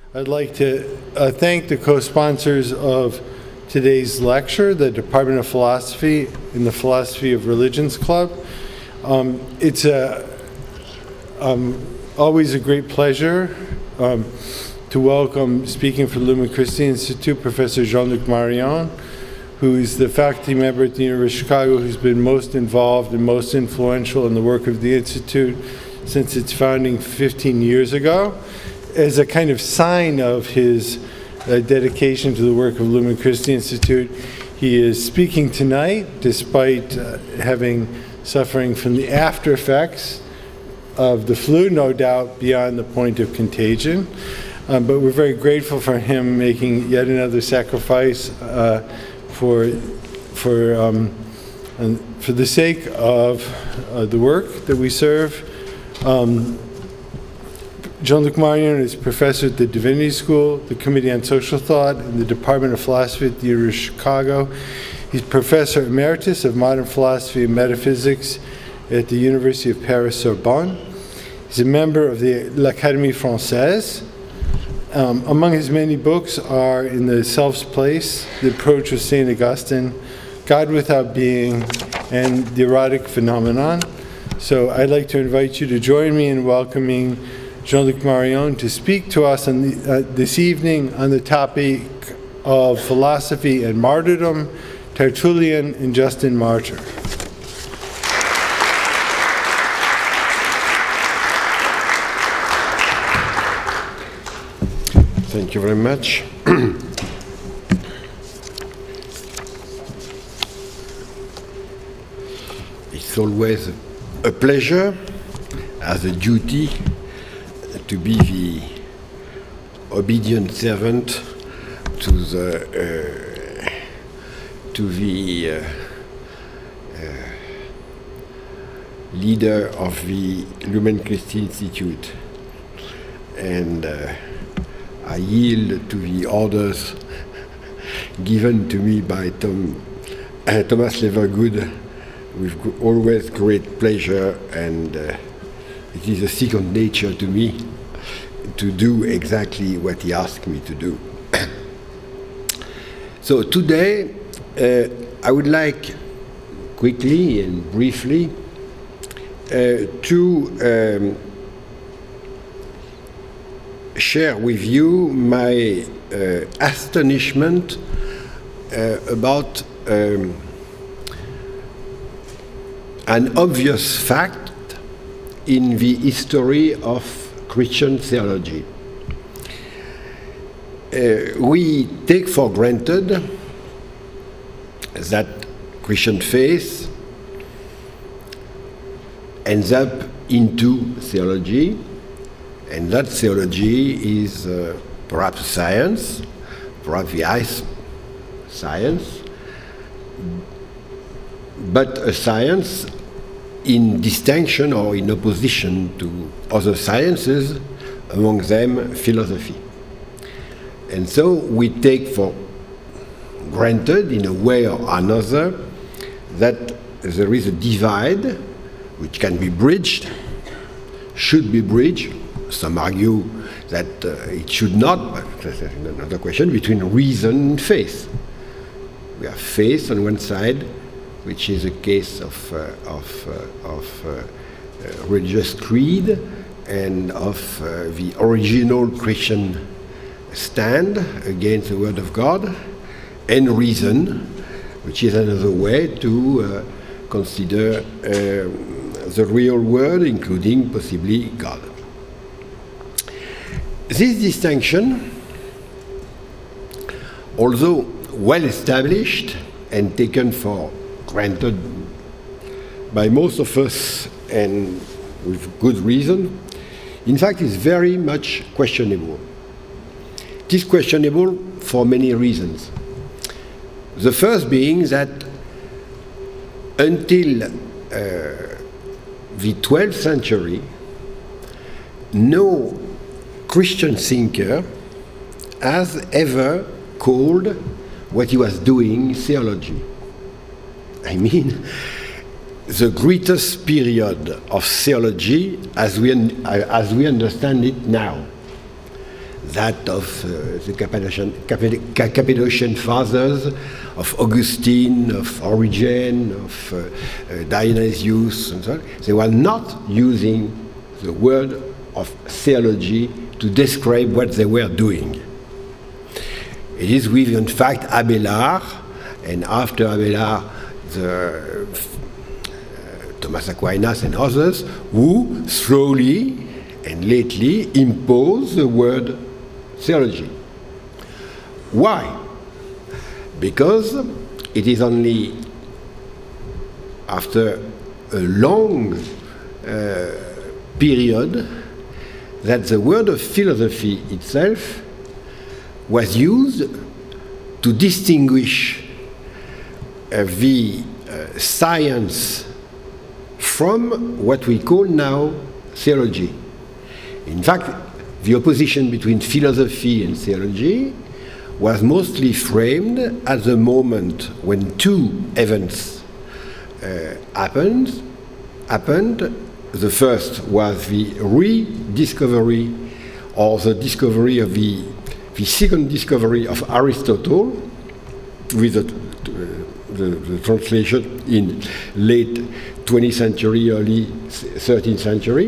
I'd like to thank the co-sponsors of today's lecture, the Department of Philosophy and the Philosophy of Religions Club. It's always a great pleasure to welcome, speaking for the Lumen Christi Institute, Professor Jean-Luc Marion, who is the faculty member at the University of Chicago who's been most involved and most influential in the work of the Institute since its founding 15 years ago. As a kind of sign of his dedication to the work of Lumen Christi Institute, he is speaking tonight despite suffering from the after effects of the flu, no doubt beyond the point of contagion. But we're very grateful for him making yet another sacrifice for the sake of the work that we serve. Jean-Luc Marion is professor at the Divinity School, the Committee on Social Thought, and the Department of Philosophy at the University of Chicago. He's professor emeritus of modern philosophy and metaphysics at the Université Paris-Sorbonne. He's a member of the l'Académie Française. Among his many books are In the Self's Place, The Approach of St. Augustine, God Without Being, and The Erotic Phenomenon. So I'd like to invite you to join me in welcoming Jean-Luc Marion to speak to us on this evening on the topic of philosophy and martyrdom, Tertullian and Justin Martyr. Thank you very much. It's always a pleasure, as a duty, to be the obedient servant to the leader of the Lumen Christi Institute, and I yield to the orders given to me by Thomas Levergood with always great pleasure, and it is a second nature to me to do exactly what he asked me to do. So today, I would like quickly and briefly to share with you my astonishment about an obvious fact in the history of Christian theology. We take for granted that Christian faith ends up into theology, and that theology is perhaps science, perhaps the highest science, but a science in distinction or in opposition to other sciences, among them philosophy. And so we take for granted, in a way or another, that there is a divide which can be bridged, should be bridged. Some argue that it should not, but that's another question, between reason and faith. We have faith on one side, which is a case of religious creed and of the original Christian stand against the Word of God, and reason, which is another way to consider the real world, including possibly God. This distinction, although well established and taken for granted by most of us, and with good reason, in fact is very much questionable. It is questionable for many reasons. The first being that until the 12th century, no Christian thinker has ever called what he was doing theology. I mean, the greatest period of theology as we understand it now. that of the Cappadocian Fathers, of Augustine, of Origen, of Dionysius, and so on. They were not using the word of theology to describe what they were doing. It is with, in fact, Abélard, and after Abélard, Thomas Aquinas and others, who slowly and lately impose the word theology. Why? Because it is only after a long period that the word of philosophy itself was used to distinguish the science from what we call now theology. In fact, the opposition between philosophy and theology was mostly framed at the moment when two events happened. The first was the rediscovery, or the discovery of the second discovery of Aristotle, with the translation in late 20th century, early 13th century,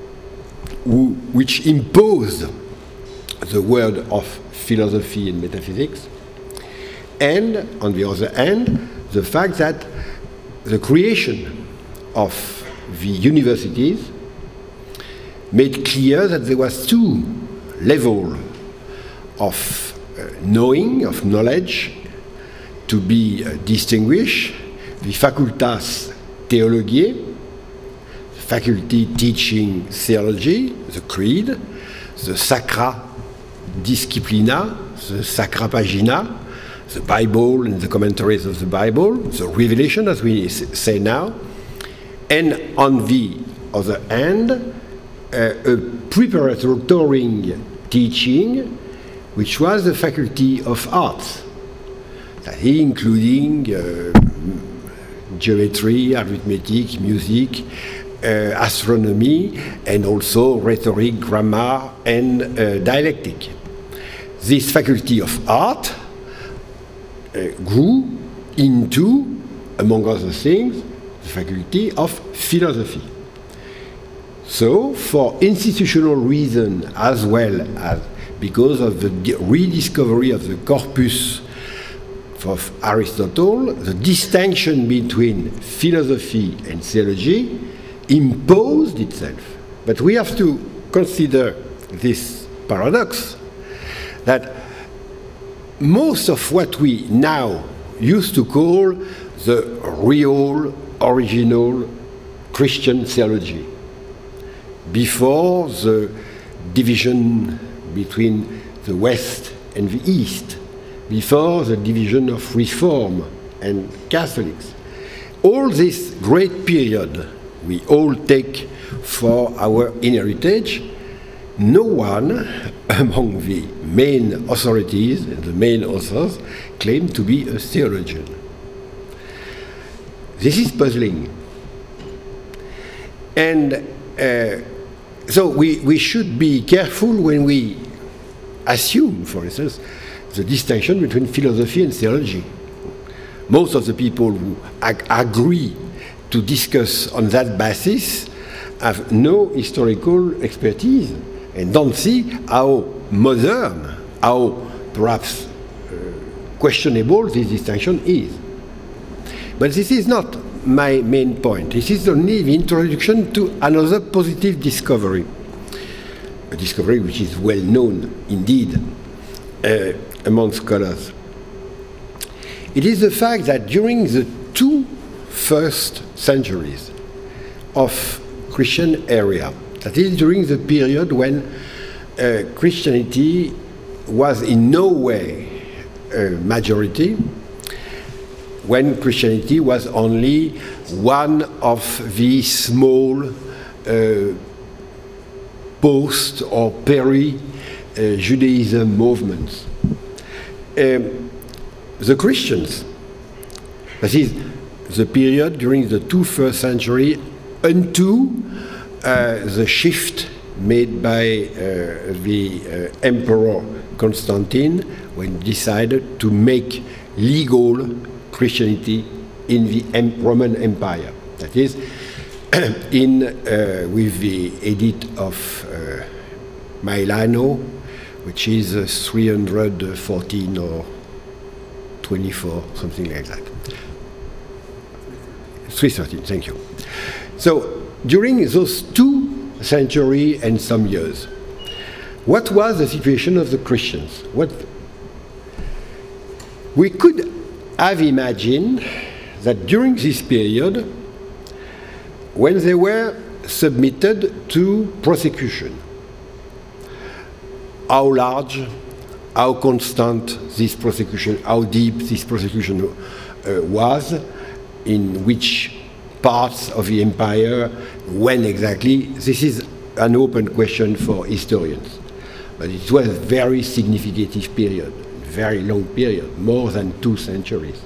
which imposed the word of philosophy and metaphysics, and on the other hand, the fact that the creation of the universities made clear that there was two levels of knowing, of knowledge, to be distinguished: the facultas theologiae, the faculty teaching theology, the creed, the sacra disciplina, the sacra pagina, the Bible and the commentaries of the Bible, the revelation, as we say now, and on the other hand, a preparatory teaching, which was the faculty of arts, that is, including geometry, arithmetic, music, astronomy, and also rhetoric, grammar, and dialectic. This faculty of art grew into, among other things, the faculty of philosophy. So, for institutional reasons as well as because of the rediscovery of the corpus of Aristotle, the distinction between philosophy and theology imposed itself. But we have to consider this paradox, that most of what we now used to call the real, original Christian theology, before the division between the West and the East, before the division of Reform and Catholics, all this great period we all take for our heritage, no one among the main authorities and the main authors claimed to be a theologian. This is puzzling. And so we should be careful when we assume, for instance, the distinction between philosophy and theology. Most of the people who agree to discuss on that basis have no historical expertise and don't see how modern, how perhaps questionable this distinction is. But this is not my main point. This is only the introduction to another positive discovery, a discovery which is well known indeed among scholars. It is the fact that during the two first centuries of Christian era, that is, during the period when Christianity was in no way a majority, when Christianity was only one of the small post or peri-Judaism movements. The Christians, that is, the period during the two first century unto the shift made by the Emperor Constantine when he decided to make legal Christianity in the Roman Empire. That is, with the Edict of Milano, which is 314 or 24, something like that. 313, thank you. So, during those 2 centuries and some years, what was the situation of the Christians? We could have imagined that during this period, when they were submitted to persecution, how large, how constant this persecution, how deep this persecution was, in which parts of the empire, when exactly, this is an open question for historians. But it was a very significant period, very long period, more than 2 centuries.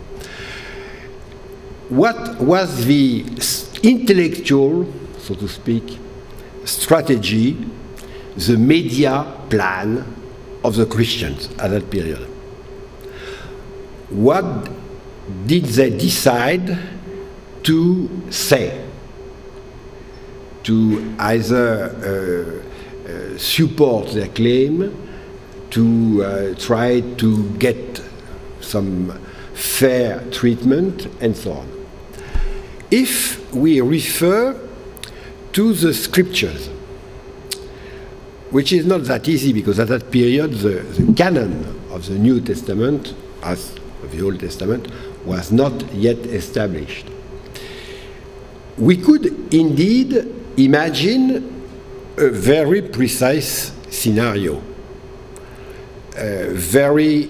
What was the intellectual, so to speak, strategy, the media plan of the Christians at that period? What did they decide to say? To either support their claim, to try to get some fair treatment, and so on. If we refer to the scriptures, which is not that easy because at that period the canon of the New Testament, as of the Old Testament, was not yet established. We could indeed imagine a very precise scenario, very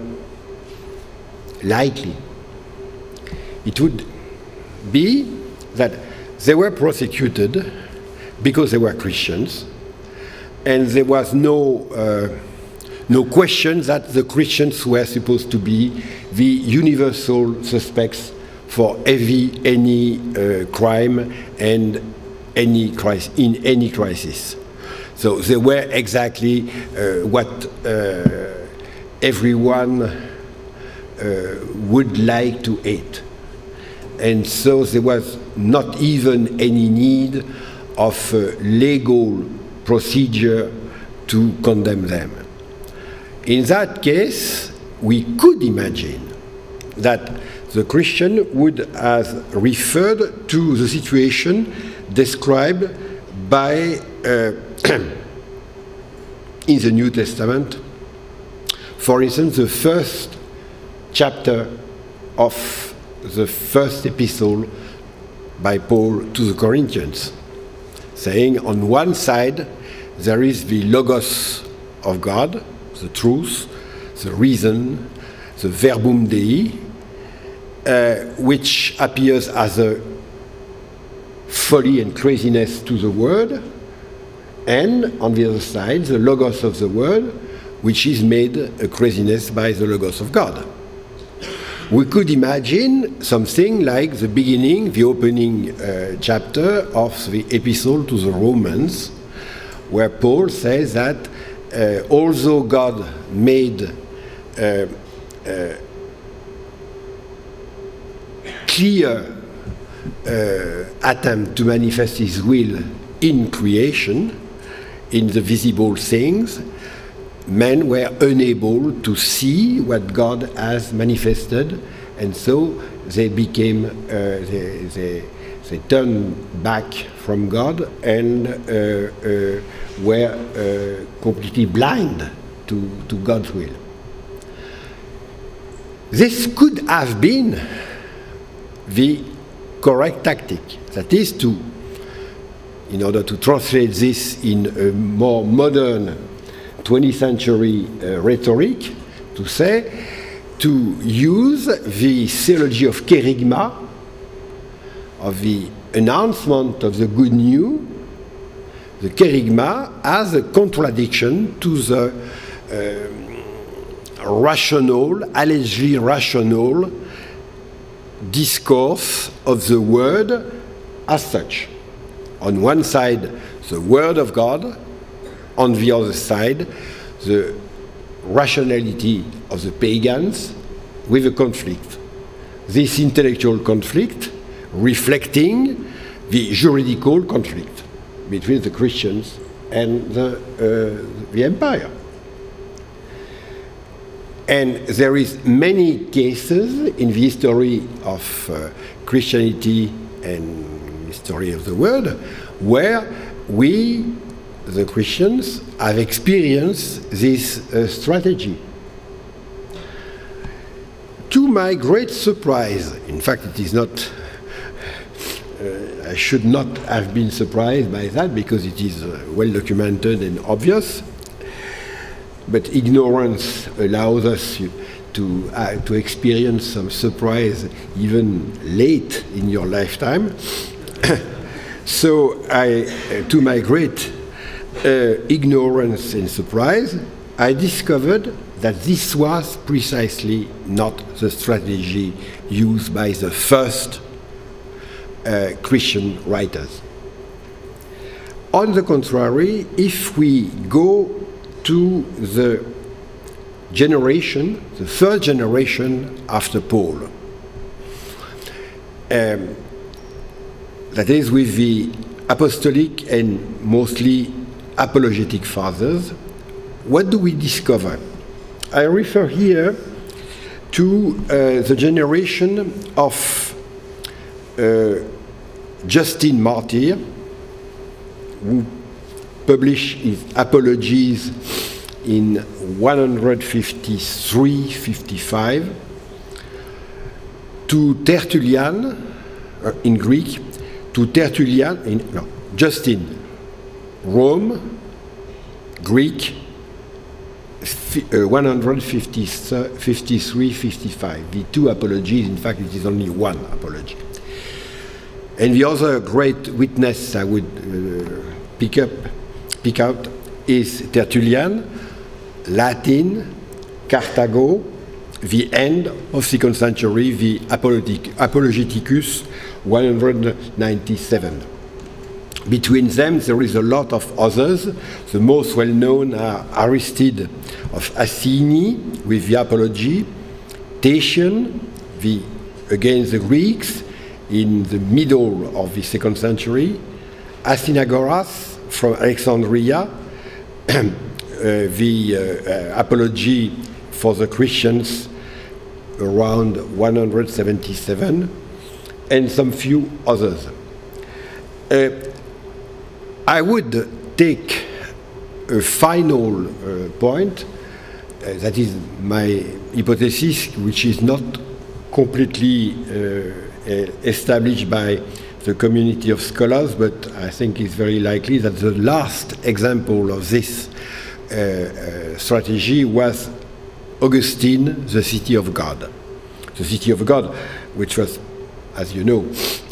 likely. It would be that they were prosecuted because they were Christians, and there was no question that the Christians were supposed to be the universal suspects for any crime and any crisis. So they were exactly what everyone would like to hate. And so there was not even any need of legal procedure to condemn them. In that case, we could imagine that the Christian would have referred to the situation described by, in the New Testament, for instance, the first chapter of the first epistle by Paul to the Corinthians, saying on one side there is the Logos of God, the truth, the reason, the Verbum Dei, which appears as a folly and craziness to the Word, and on the other side the Logos of the Word, which is made a craziness by the Logos of God. We could imagine something like the beginning, the opening chapter of the Epistle to the Romans, where Paul says that although God made clear attempt to manifest his will in creation, in the visible things, men were unable to see what God has manifested, and so they became, they turned back from God and were completely blind to God's will. This could have been the correct tactic, that is to, in order to translate this in a more modern 20th century rhetoric, to say, to use the theology of kerygma, of the announcement of the good news, the kerygma, as a contradiction to the rational, allegedly rational discourse of the word as such. On one side, the Word of God, on the other side, the rationality of the pagans, with a conflict. This intellectual conflict reflecting the juridical conflict between the Christians and the empire. And there is many cases in the history of Christianity and history of the world where we, the Christians, have experienced this strategy. To my great surprise, in fact it is not, I should not have been surprised by that because it is well documented and obvious, but ignorance allows us to experience some surprise even late in your lifetime. So to my great ignorance and surprise, I discovered that this was precisely not the strategy used by the first Christian writers. On the contrary, if we go to the generation, the third generation after Paul, that is with the apostolic and mostly apologetic fathers, what do we discover? I refer here to the generation of Justin Martyr, who published his apologies in 153-55, to Tertullian in Greek, to Tertullian, Justin, Rome, Greek, 153-55. The two apologies, in fact, it is only one apology. And the other great witness I would pick out is Tertullian, Latin, Carthago, the end of 2nd century, the Apologeticus 197. Between them, there is a lot of others. The most well-known are Aristide of Asini with the Apology, Tatian against the Greeks in the middle of the 2nd century, Athenagoras from Alexandria, the Apology for the Christians around 177, and some few others. I would take a final point, that is my hypothesis, which is not completely established by the community of scholars, but I think it's very likely that the last example of this strategy was Augustine, the City of God. The City of God, which was, as you know,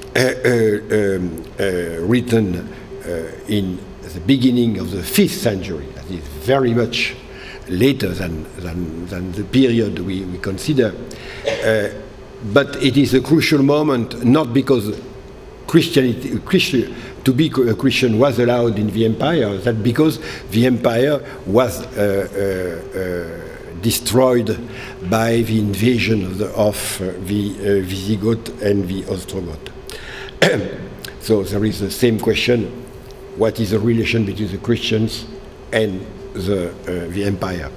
written in the beginning of the 5th century. That is very much later than the period we consider. But it is a crucial moment, not because to be a Christian was allowed in the empire, that because the empire was destroyed by the invasion of the Visigoth and the Ostrogoth. So there is the same question: what is the relation between the Christians and the empire?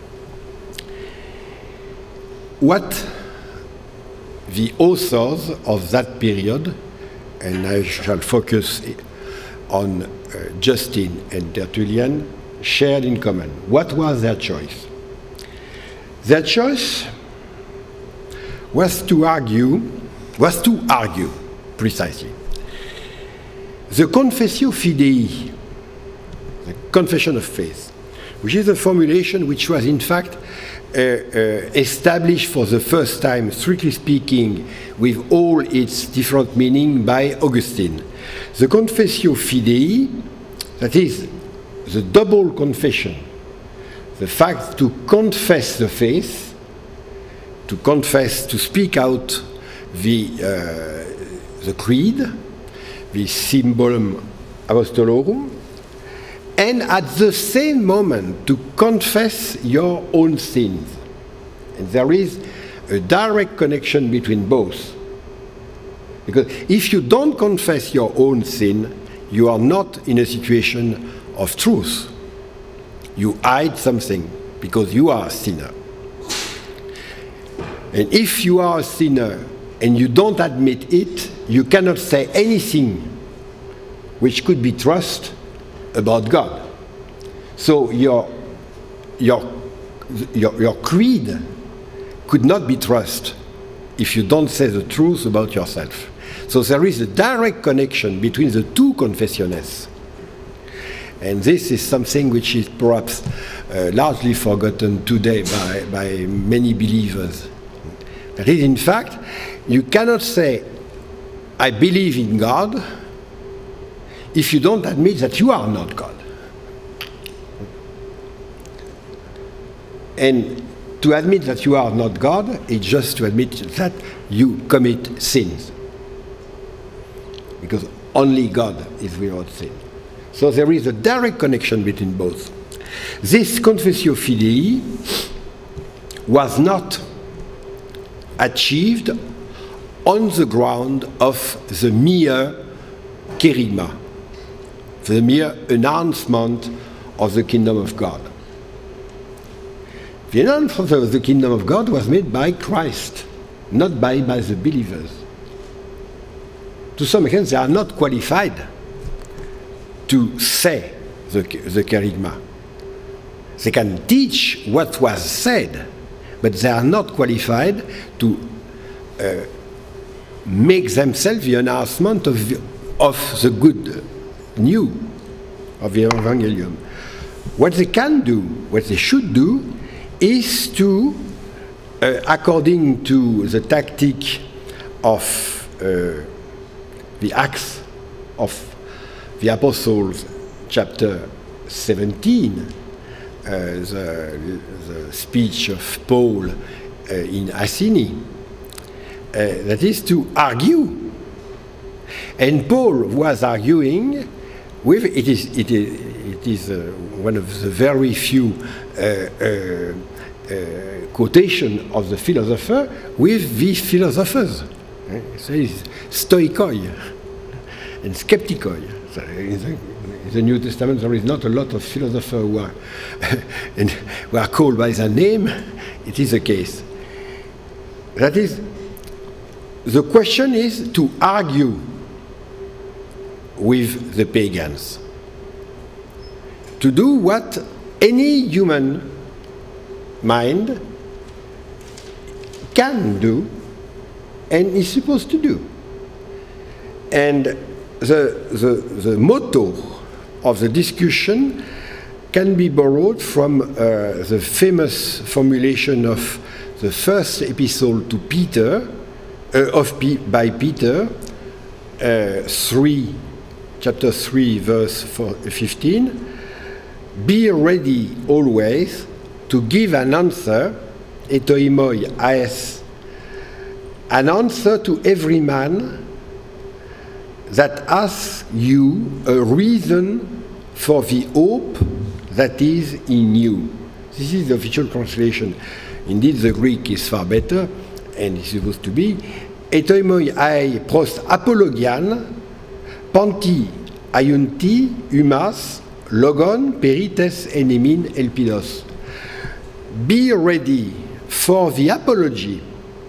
What the authors of that period, and I shall focus on Justin and Tertullian, shared in common? What was their choice? Their choice was to argue precisely the Confessio Fidei, the confession of faith, which is a formulation which was in fact established for the first time, strictly speaking, with all its different meaning by Augustine. The Confessio Fidei, that is the double confession, the fact to confess the faith, to confess, to speak out the creed, the Symbolum Apostolorum, and at the same moment to confess your own sins. And there is a direct connection between both. Because if you don't confess your own sin, you are not in a situation of truth. You hide something because you are a sinner. And if you are a sinner and you don't admit it, you cannot say anything which could be trusted about God. So your creed could not be trusted if you don't say the truth about yourself. So there is a direct connection between the two confessiones. And this is something which is perhaps largely forgotten today by many believers. That is, in fact, you cannot say, I believe in God, if you don't admit that you are not God. And to admit that you are not God is just to admit that you commit sins. Because only God is without sin. So there is a direct connection between both. This confessio filii was not achieved on the ground of the mere kerygma, the mere announcement of the kingdom of God. The announcement of the kingdom of God was made by Christ, not by the believers. To some extent, they are not qualified to say the kerygma. They can teach what was said, but they are not qualified to make themselves the announcement of the good news of the Evangelium. What they can do, what they should do, is to, according to the tactic of the Acts of the Apostles, chapter 17, the speech of Paul in Athene, that is to argue. And Paul was arguing with, it is one of the very few quotation of the philosopher with these philosophers. So it's stoikoi and skeptikoi. So in the New Testament there is not a lot of philosophers who are, who are called by their name. It is the case. That is, the question is to argue with the pagans, to do what any human mind can do and is supposed to do. And the motto of the discussion can be borrowed from the famous formulation of the first epistle to Peter, by Peter, chapter 3, verse 15. Be ready always to give an answer, etoimoi aes, an answer to every man that asks you a reason for the hope that is in you. This is the official translation. Indeed, the Greek is far better, and it's supposed to be etoimoi ai pros apologian, panti aiunti humas, logon perites enemin elpidos. Be ready for the apology,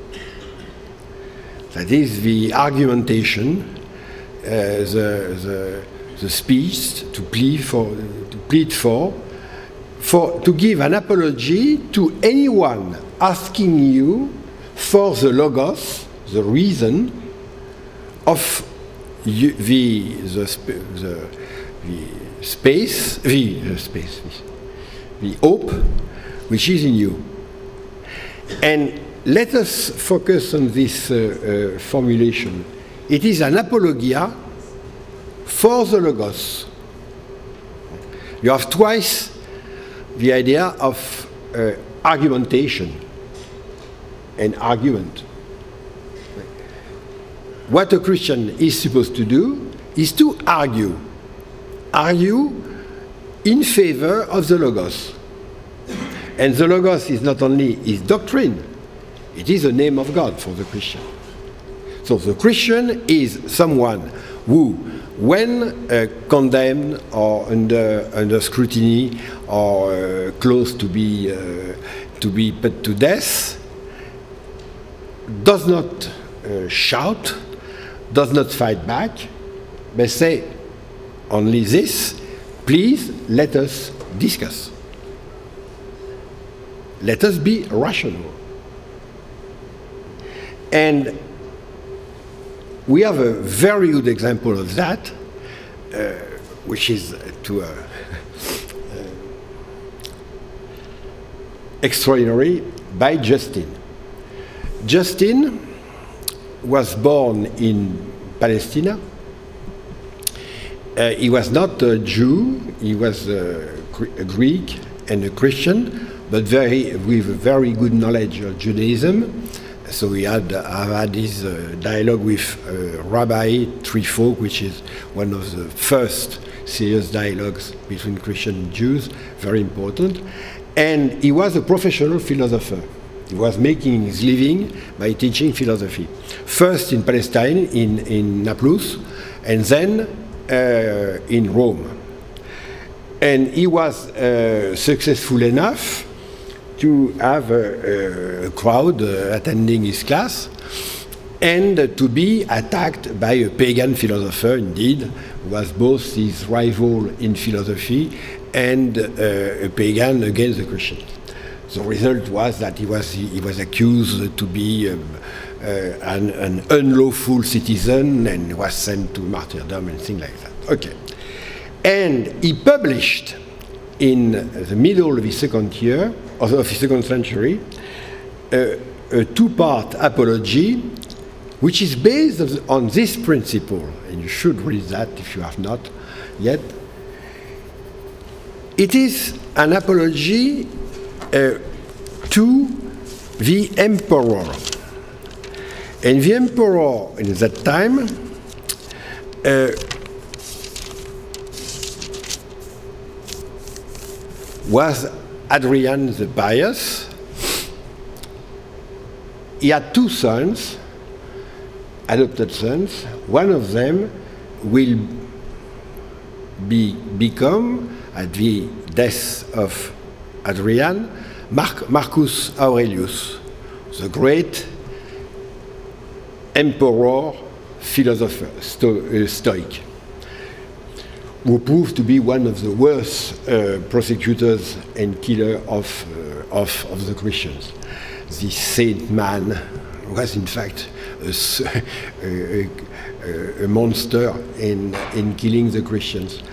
that is the argumentation, the speech to plead for, to give an apology to anyone asking you for the logos, the reason of the hope which is in you. And let us focus on this formulation. It is an apologia for the logos. You have twice the idea of argumentation and argument. What a Christian is supposed to do is to argue. Argue in favor of the Logos. And the Logos is not only his doctrine, it is the name of God for the Christian. So the Christian is someone who, when condemned or under scrutiny or close to be put to death, does not shout, does not fight back, but say only this: please let us discuss. Let us be rational. And we have a very good example of that, which is extraordinary, by Justin. Justin was born in Palestine. He was not a Jew, he was a Greek and a Christian, but with very good knowledge of Judaism. So he had this dialogue with Rabbi Trifo, which is one of the first serious dialogues between Christians and Jews, very important. And he was a professional philosopher. He was making his living by teaching philosophy. First in Palestine, in Naples, and then in Rome. And he was successful enough to have a crowd attending his class, and to be attacked by a pagan philosopher, indeed, who was both his rival in philosophy and a pagan against the Christians. The result was that he was accused to be an unlawful citizen and was sent to martyrdom and things like that. Okay. And he published in the middle of the second century a two-part apology, which is based on this principle, and you should read that if you have not yet. It is an apology to the emperor. And the emperor in that time was Adrian the Pious. He had two sons, adopted sons. One of them will become, at the death of Adrian, Marcus Aurelius, the great emperor, philosopher, Stoic, who proved to be one of the worst prosecutors and killer of the Christians. This saint man was in fact a monster in killing the Christians.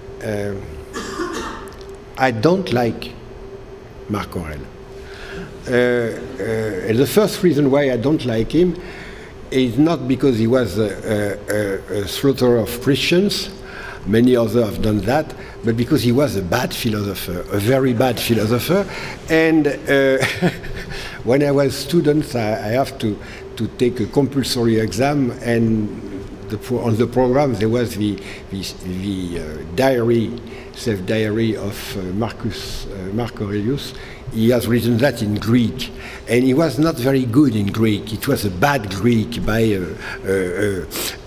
I don't like Marc Aurèle. And the first reason why I don't like him is not because he was a slaughterer of Christians. Many others have done that, but because he was a bad philosopher, a very bad philosopher. And when I was a student, I have to take a compulsory exam, and on the program there was the diary, self-diary of Marc Aurelius. He has written that in Greek, and he was not very good in Greek. It was a bad Greek by a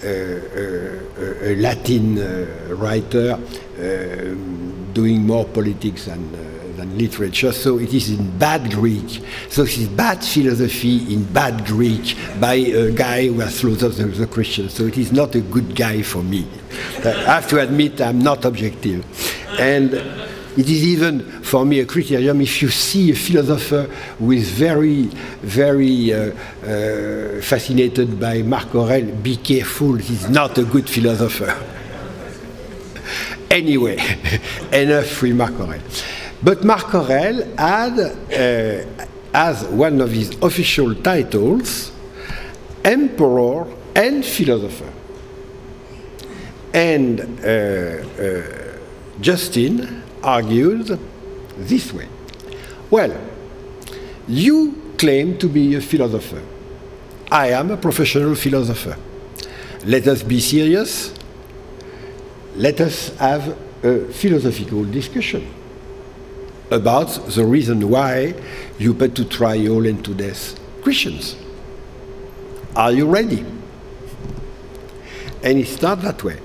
Latin writer doing more politics than literature. So it is in bad Greek. So it is bad philosophy in bad Greek by a guy who has slaughtered the Christians. So it is not a good guy for me. I have to admit I'm not objective. And it is even, for me, a criterion. If you see a philosopher who is very, very fascinated by Marc Aurèle, be careful, he's not a good philosopher. Anyway, enough with Marc Aurèle. But Marc Aurèle had, as one of his official titles, emperor and philosopher. And Justin argued this way. Well, you claim to be a philosopher. I am a professional philosopher. Let us be serious. Let us have a philosophical discussion about the reason why you put to trial and to death Christians. Are you ready? And it started that way.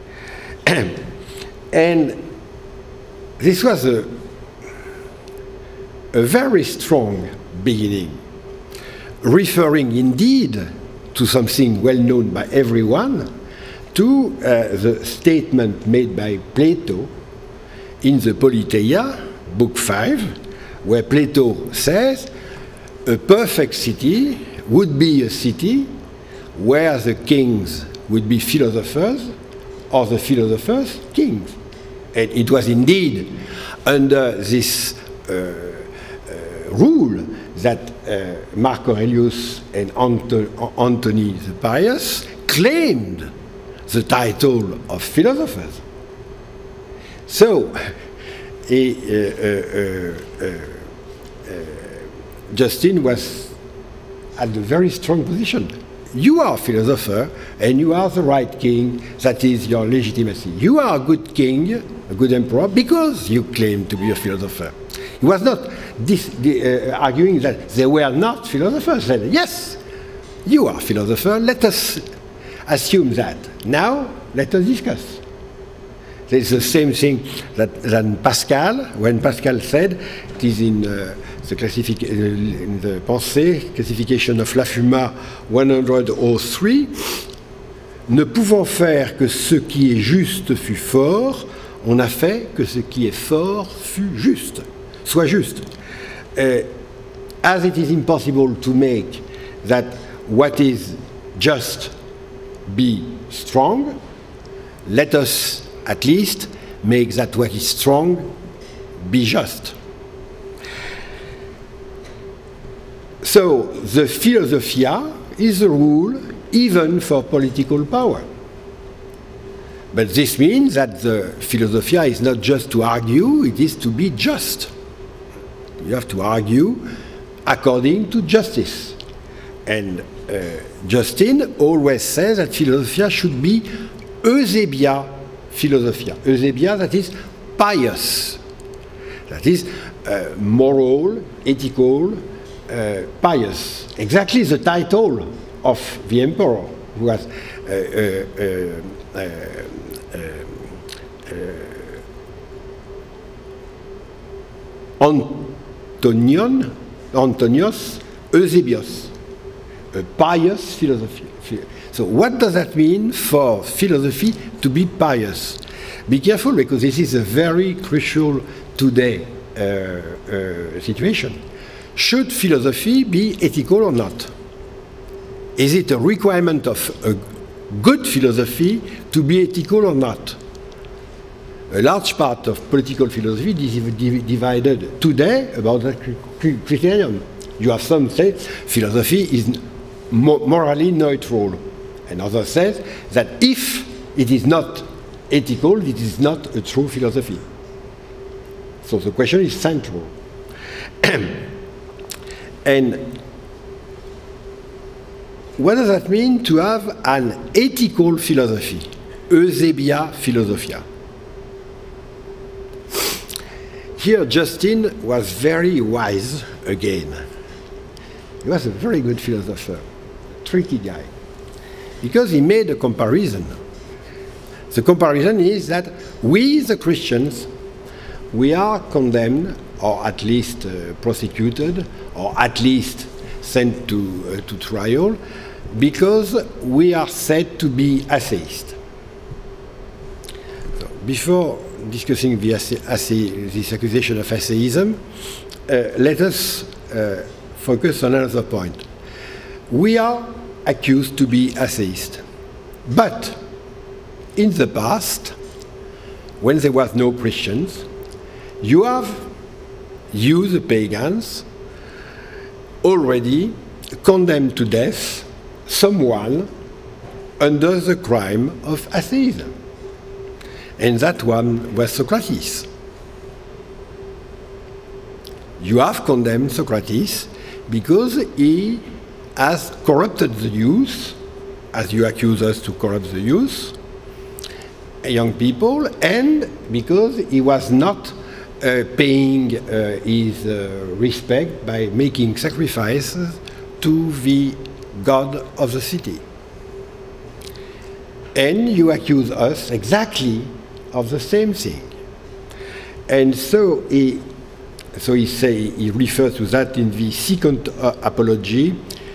And this was a very strong beginning, referring indeed to something well known by everyone, to the statement made by Plato in the Politeia, Book 5, where Plato says, a perfect city would be a city where the kings would be philosophers, or the philosophers kings. And it was indeed under this rule that Mark Aurelius and Anthony the Pious claimed the title of philosophers. So, Justin was at a very strong position. You are a philosopher, and you are the right king, that is your legitimacy. You are a good king, a good emperor, because you claim to be a philosopher. He was not arguing that they were not philosophers. He said, yes, you are a philosopher, let us assume that. Now, let us discuss. It's the same thing than Pascal, when Pascal said, it is in the Pensée, classification of Lafuma 103, ne pouvant faire que ce qui est juste fût fort, on a fait que ce qui est fort fût juste, soit juste. As it is impossible to make that what is just be strong, let us at least make that what is strong be just. So the philosophia is a rule even for political power. But this means that the philosophia is not just to argue, it is to be just. You have to argue according to justice. And Justin always says that philosophia should be Eusebia philosophia. Eusebia, that is pious. That is moral, ethical, pious. Exactly the title of the emperor, who was Antonios Eusebius, a pious philosophy. So what does that mean for philosophy to be pious? Be careful, because this is a very crucial today situation. Should philosophy be ethical or not? Is it a requirement of a good philosophy to be ethical or not? A large part of political philosophy is divided today about that criterion. You have some say philosophy is morally neutral, and others say that if it is not ethical, it is not a true philosophy. So the question is central. And what does that mean to have an ethical philosophy? Eusebia philosophia. Here Justin was very wise again. He was a very good philosopher, tricky guy, because he made a comparison. The comparison is that we, the Christians, we are condemned, or at least prosecuted, or at least sent to trial, because we are said to be atheists. So before discussing this accusation of atheism, let us focus on another point. We are accused to be atheists, but in the past, when there was no Christians, you, the pagans, already condemned to death someone under the crime of atheism. And that one was Socrates. You have condemned Socrates because he has corrupted the youth, as you accuse us to corrupt the youth, young people, and because he was not paying his respect by making sacrifices to the god of the city. And you accuse us exactly of the same thing. And so he refers to that in the second apology,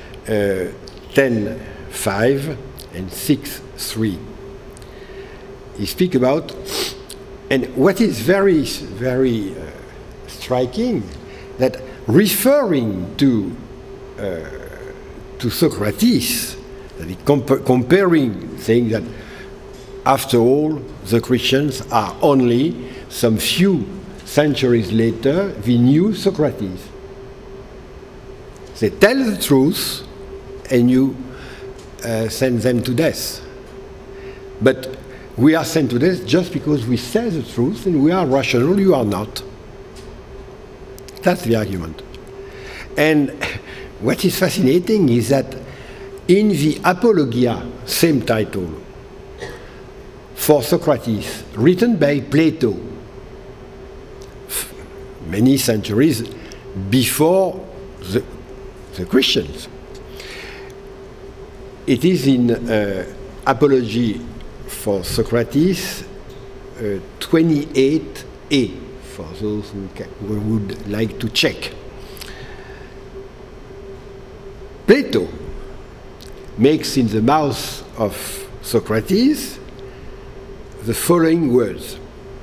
10:5 and 6:3. He speaks about, and what is very, very striking, that referring to Socrates, that he comparing, saying that after all, the Christians are only some few centuries later the new Socrates. They tell the truth, and you send them to death. But we are sent to death just because we say the truth, and we are rational, you are not. That's the argument. And what is fascinating is that in the Apologia, same title, for Socrates, written by Plato, many centuries before the Christians, it is in Apology for Socrates 28a, for those who would like to check. Plato makes in the mouth of Socrates the following words.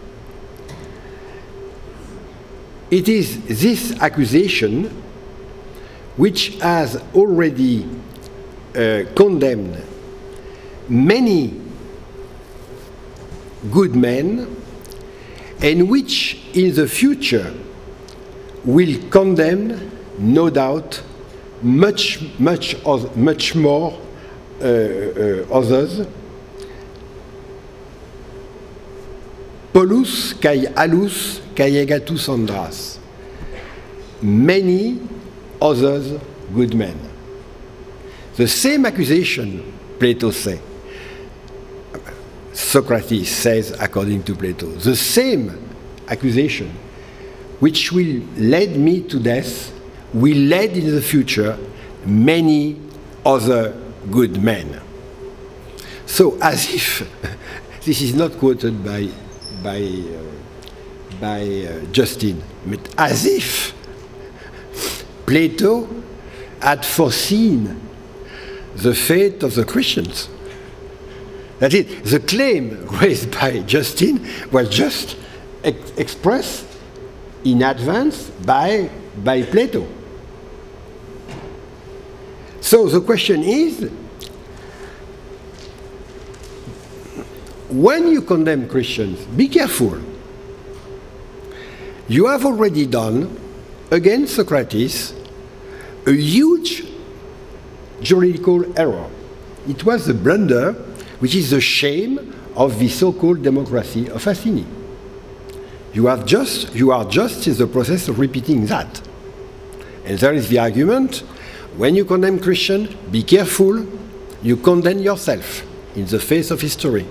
It is this accusation which has already condemned many good men, and which in the future will condemn, no doubt, much more others. Polus kai alus kai egatus andras. Many others good men. The same accusation, Plato says, Socrates says according to Plato, the same accusation which will lead me to death will lead in the future many other good men. So as if, this is not quoted by Justin, but as if Plato had foreseen the fate of the Christians. That is, the claim raised by Justin was just expressed in advance by Plato. So the question is, when you condemn Christians, be careful. You have already done, against Socrates, a huge juridical error. It was the blunder which is the shame of the so-called democracy of Athene. You are just in the process of repeating that. And there is the argument, when you condemn Christians, be careful, you condemn yourself in the face of history.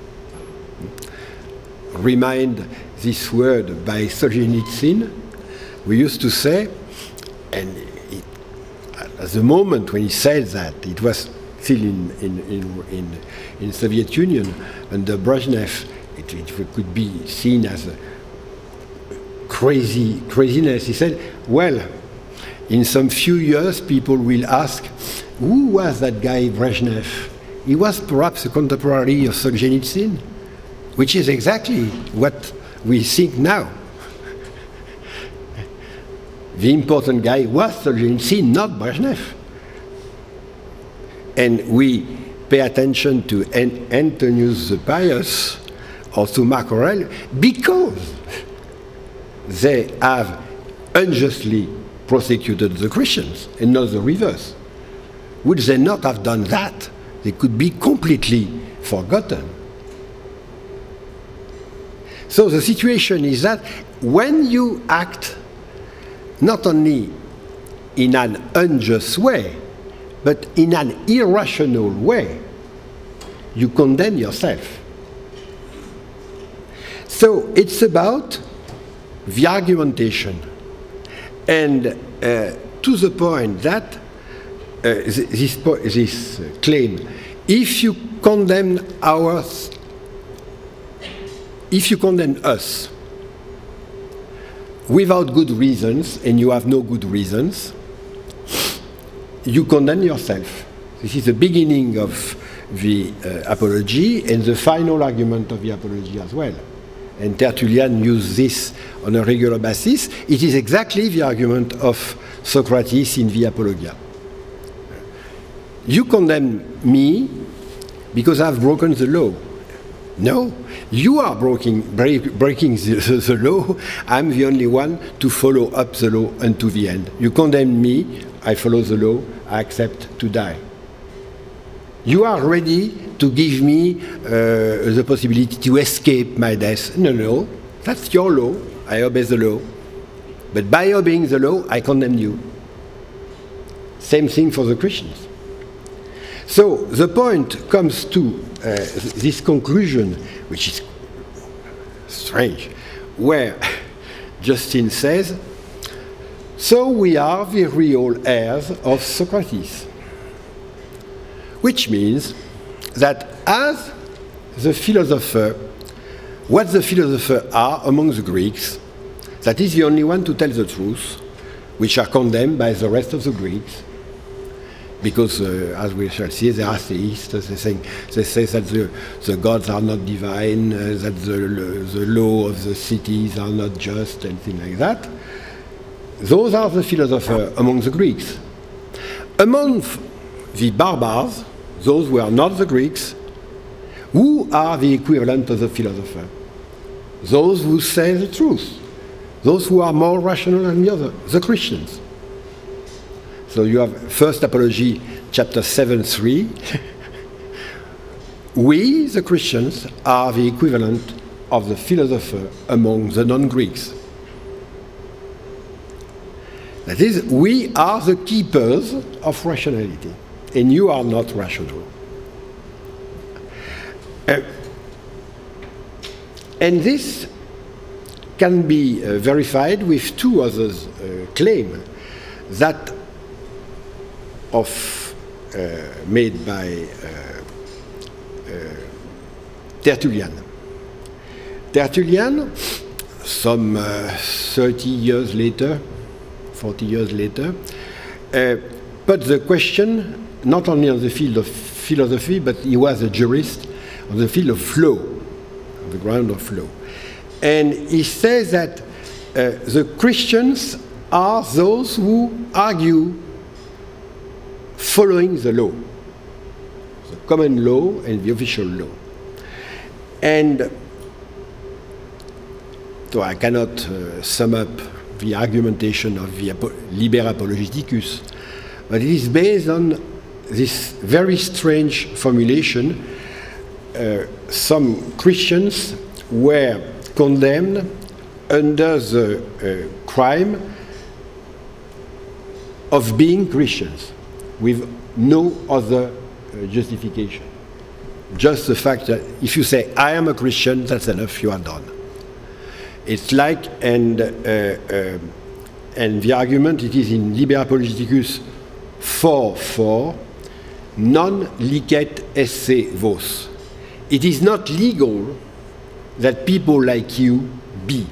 Remind this word by Solzhenitsyn. We used to say, and at the moment when he said that, it was still in Soviet Union under Brezhnev. It could be seen as a craziness. He said, well, in some few years people will ask, who was that guy Brezhnev? He was perhaps a contemporary of Solzhenitsyn, which is exactly what we think now. The important guy was Solzhenitsyn, not Brezhnev. And we pay attention to Antonius the Pious or to Mark Aurel because they have unjustly prosecuted the Christians and not the reverse. Would they not have done that, they could be completely forgotten. So the situation is that when you act not only in an unjust way, but in an irrational way, you condemn yourself. So it's about the argumentation, and to the point that this claim, if you condemn us without good reasons, and you have no good reasons, you condemn yourself. This is the beginning of the apology and the final argument of the apology as well. And Tertullian used this on a regular basis. It is exactly the argument of Socrates in the Apologia. You condemn me because I've broken the law. No, you are breaking the law. I'm the only one to follow up the law unto the end. You condemn me, I follow the law, I accept to die. You are ready to give me the possibility to escape my death. No, no, that's your law. I obey the law. But by obeying the law, I condemn you. Same thing for the Christians. So the point comes to this conclusion, which is strange, where Justin says, so we are the real heirs of Socrates. Which means that as the philosopher, what the philosophers are among the Greeks, that is the only one to tell the truth, which are condemned by the rest of the Greeks, because, as we shall see, they are atheists. They say that the gods are not divine, that the law of the cities are not just, and things like that. Those are the philosophers among the Greeks. Among the barbares, those who are not the Greeks, who are the equivalent of the philosopher? Those who say the truth. Those who are more rational than the other, the Christians. So you have First Apology, chapter 7:3. We, the Christians, are the equivalent of the philosopher among the non-Greeks. That is, we are the keepers of rationality, and you are not rational. And this can be verified with two others claims that made by Tertullian. Tertullian, some 30 years later, 40 years later, put the question not only on the field of philosophy, but he was a jurist on the field of law, on the ground of law. And he says that the Christians are those who argue following the law, the common law and the official law. And so I cannot sum up the argumentation of the Liber Apologeticus, but it is based on this very strange formulation. Some Christians were condemned under the crime of being Christians, with no other justification. Just the fact that if you say, I am a Christian, that's enough, you are done. It's like, and the argument, it is in Liber Apologeticus 4:4, non licet esse vos. It is not legal that people like you be.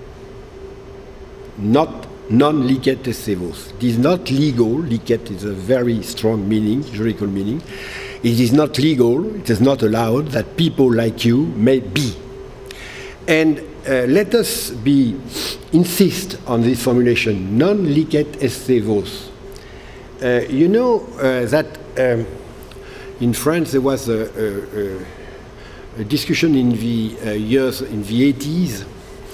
Not non licet esse vos. It is not legal. Licet is a very strong meaning, juridical meaning. It is not legal, it is not allowed that people like you may be. And let us insist on this formulation, non licet esse vos. You know that in France there was a discussion in the years, in the 80s,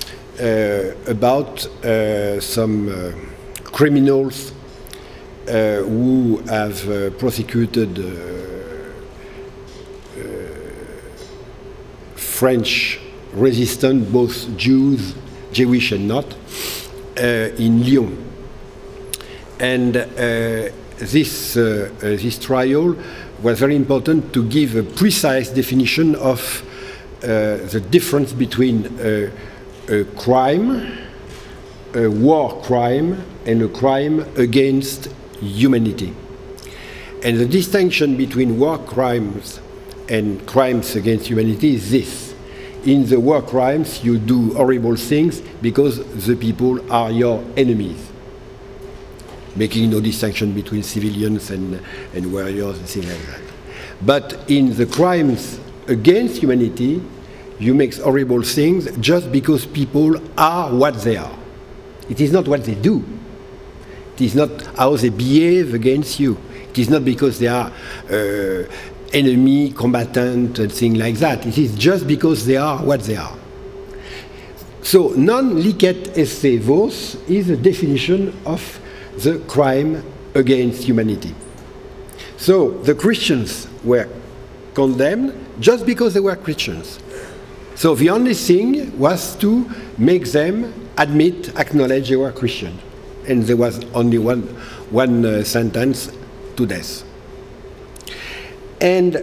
about some criminals who have prosecuted French resistance, both Jews, Jewish and not, in Lyon. And this trial was very important to give a precise definition of the difference between a crime, a war crime, and a crime against humanity. And the distinction between war crimes and crimes against humanity is this. In the war crimes, you do horrible things because the people are your enemies, making no distinction between civilians and warriors and things like that. But in the crimes against humanity, you make horrible things just because people are what they are. It is not what they do. It is not how they behave against you. It is not because they are enemy, combatant, and things like that. It is just because they are what they are. So, non licet esse vos is a definition of the crime against humanity. So, the Christians were condemned just because they were Christians. So, the only thing was to make them admit, acknowledge they were Christian. And there was only one sentence, to death. And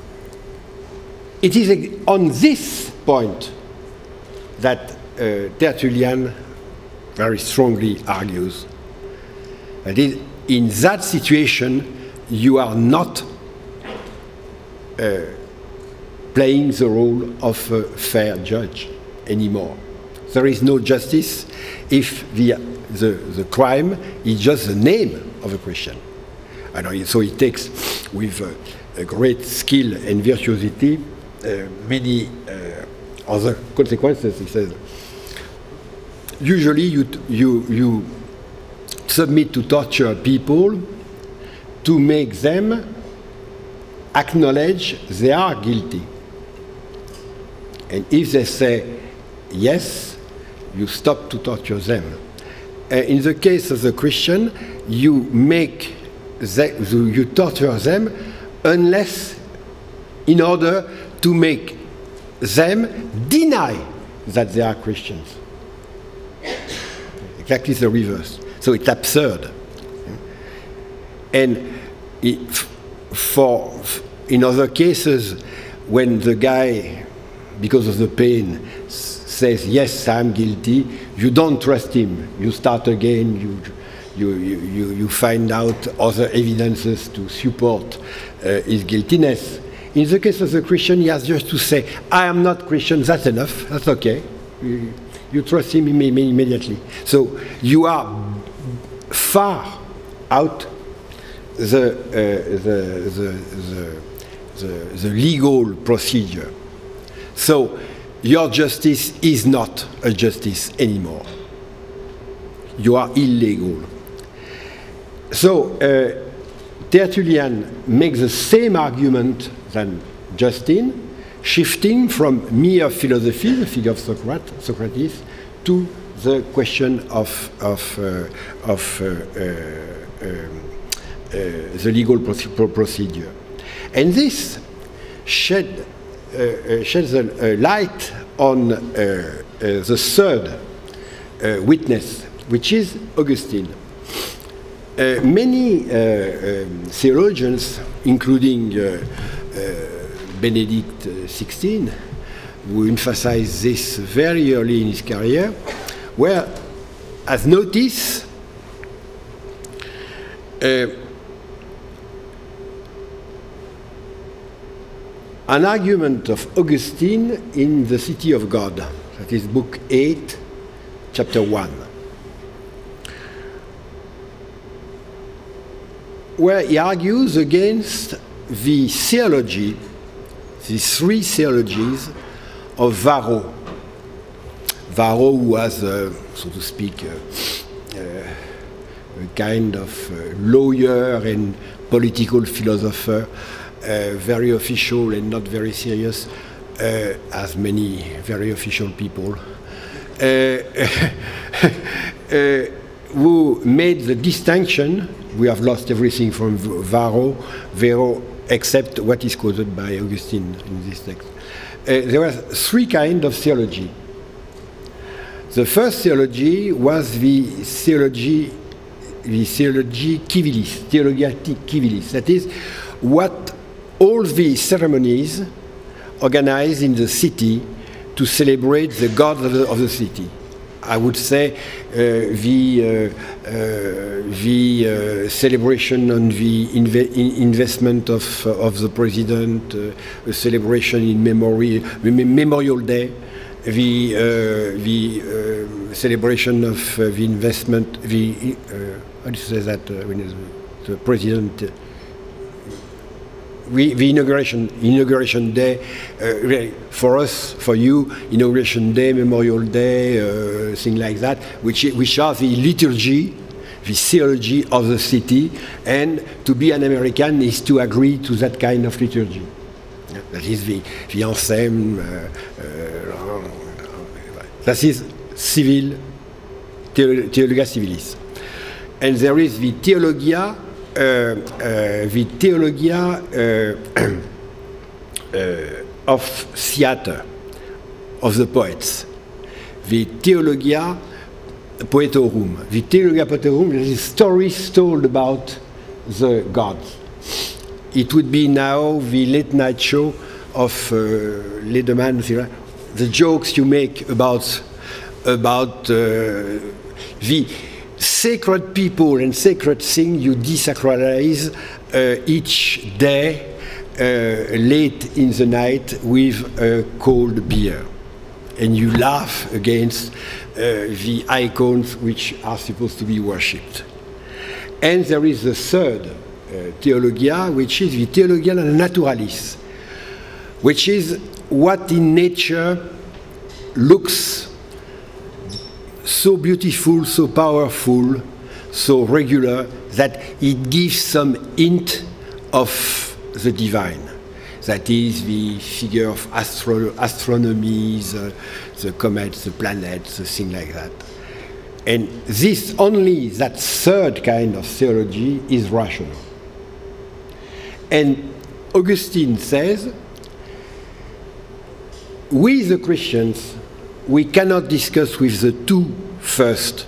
it is on this point that Tertullian very strongly argues. That is, in that situation, you are not playing the role of a fair judge anymore. There is no justice if the crime is just the name of a Christian. And so he takes with a great skill and virtuosity many other consequences. He says, usually you submit to torture people to make them acknowledge they are guilty. And if they say yes, you stop to torture them. In the case of the Christian, you torture them unless in order to make them deny that they are Christians. Exactly the reverse. So it's absurd. And in other cases, when the guy, because of the pain, says, yes, I'm guilty, you don't trust him. You start again, you find out other evidences to support his guiltiness. In the case of the Christian, he has just to say, I am not Christian, that's enough, that's okay. You trust him immediately. So you are far out the legal procedure. So your justice is not a justice anymore. You are illegal. So Tertullian makes the same argument than Justin, shifting from mere philosophy, the figure of Socrates, to the question of the legal procedure. And this sheds a light on the third witness, which is Augustine. Many theologians, including Benedict XVI, who emphasized this very early in his career, has noticed an argument of Augustine in The City of God, that is Book 8, Chapter 1, where he argues against the theology, the three theologies of Varro. Varro was, so to speak, a kind of lawyer and political philosopher, very official and not very serious, as many very official people, who made the distinction. We have lost everything from Varro, except what is quoted by Augustine in this text. There were three kinds of theology. The first theology was the theology civilis, theologia civilis. That is, what all the ceremonies organized in the city to celebrate the gods of the city. I would say the celebration on the investment of the president, a celebration in Memorial Day, the celebration of the investment, how do you say that when the president, the inauguration day, for us, for you, inauguration day, Memorial Day, things like that, which are the liturgy, the theology of the city, and to be an American is to agree to that kind of liturgy. That is the anthem. That is civil, theologia civilis. And there is the theologia of theater, of the poets. The theologia poetorum. The theologia poetorum is stories told about the gods. It would be now the late night show of Lederman, the jokes you make about the sacred people and sacred things you desacralize each day late in the night with a cold beer. And you laugh against the icons which are supposed to be worshipped. And there is the third theologia, which is the theologia naturalis, which is what in nature looks so beautiful, so powerful, so regular, that it gives some hint of the divine. That is the figure of astronomy, the comets, the planets, the thing like that. And this, only that third kind of theology is rational. And Augustine says, we the Christians, we cannot discuss with the two first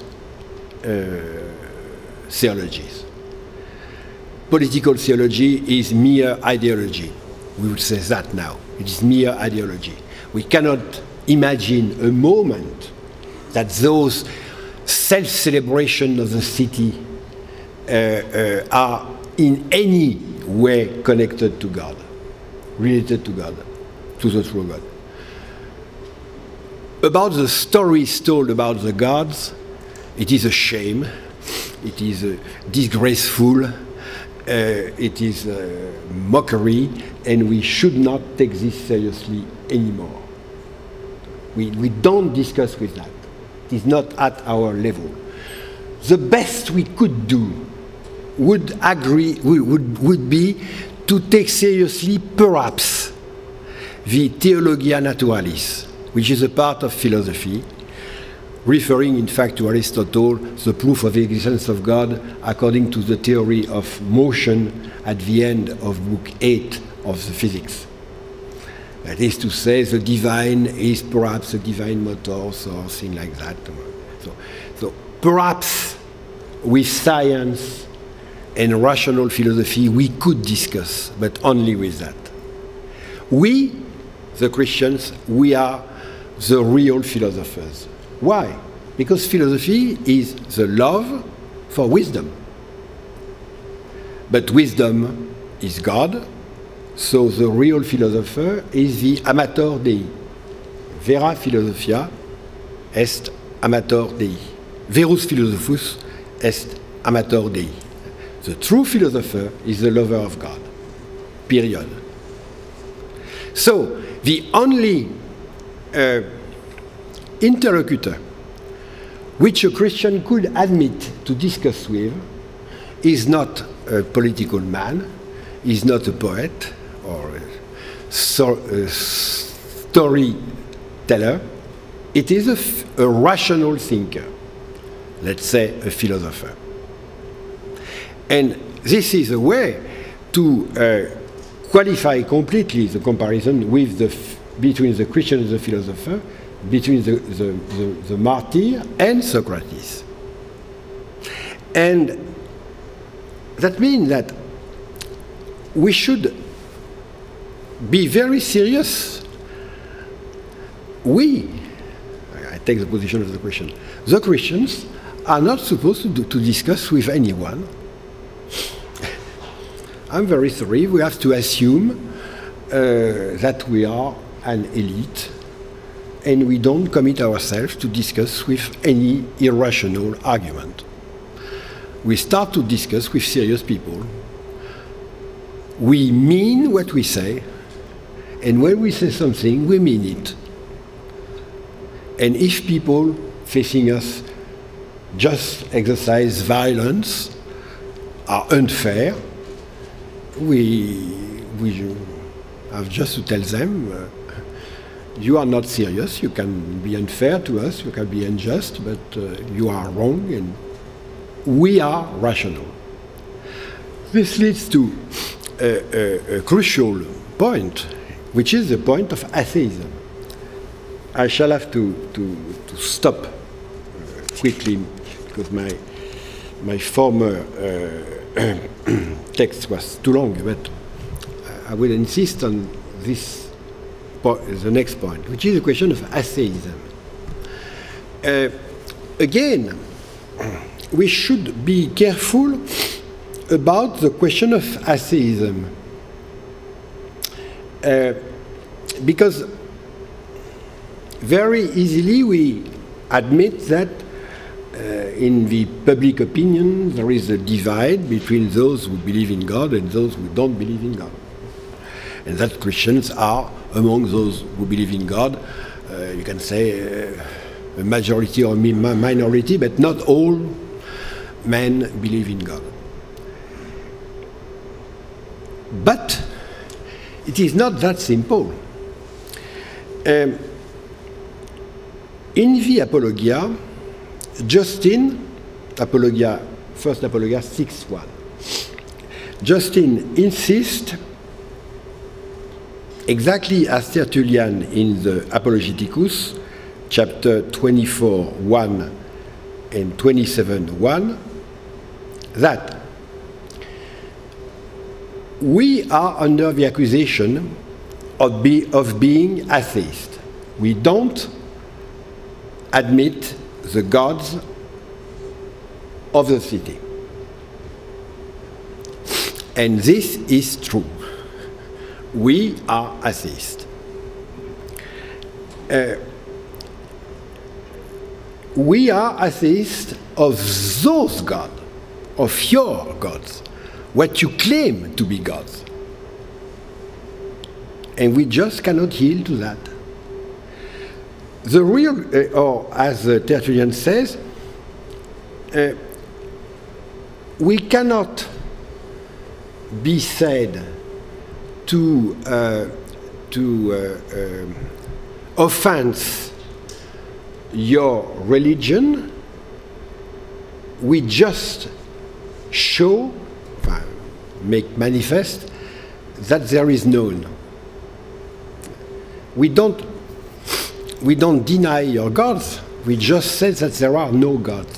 theologies. Political theology is mere ideology. We would say that now. It is mere ideology. We cannot imagine a moment that those self-celebration of the city are in any way connected to God, related to God, to the true God. About the stories told about the gods, it is a shame, it is disgraceful, it is a mockery, and we should not take this seriously anymore. We don't discuss with that. It is not at our level. The best we could do would be to take seriously, perhaps, the theologia naturalis, which is a part of philosophy, referring in fact to Aristotle, the proof of the existence of God according to the theory of motion at the end of book 8 of the physics. That is to say, the divine is perhaps a divine motor or something like that. So perhaps with science and rational philosophy we could discuss, but only with that. We, the Christians, we are the real philosophers. Why? Because philosophy is the love for wisdom. But wisdom is God, so the real philosopher is the amator Dei. Vera philosophia est amator Dei. Verus philosophus est amator Dei. The true philosopher is the lover of God. Period. So, the only interlocutor which a Christian could admit to discuss with is not a political man, is not a poet or a storyteller. It is a rational thinker, let's say a philosopher. And this is a way to qualify completely the comparison with between the Christian and the philosopher, between the martyr and Socrates. And that means that we should be very serious I take the position of the Christian, the Christians are not supposed to discuss with anyone. I'm very sorry, we have to assume that we are an elite and we don't commit ourselves to discuss with any irrational argument. We start to discuss with serious people. We mean what we say, and when we say something, we mean it. And if people facing us just exercise violence, are unfair, we have just to tell them, you are not serious, you can be unfair to us, you can be unjust, but you are wrong, and we are rational. This leads to a crucial point, which is the point of atheism. I shall have to stop quickly because my former text was too long, but I will insist on this the next point, which is the question of atheism. Again, we should be careful about the question of atheism, because very easily we admit that in the public opinion there is a divide between those who believe in God and those who don't believe in God, and that Christians are among those who believe in God. You can say a majority or minority, but not all men believe in God. But it is not that simple. In the Apologia, Justin, first Apologia 6:1, Justin insists, exactly as Tertullian in the Apologeticus, chapter 24:1 and 27:1, that we are under the accusation of being atheist. We don't admit the gods of the city. And this is true. We are atheists. We are atheists of those gods, of your gods, what you claim to be gods. And we just cannot yield to that. The real, or as Tertullian says, we cannot be said to offense your religion. We just show, make manifest, that there is none. We don't deny your gods, we just say that there are no gods.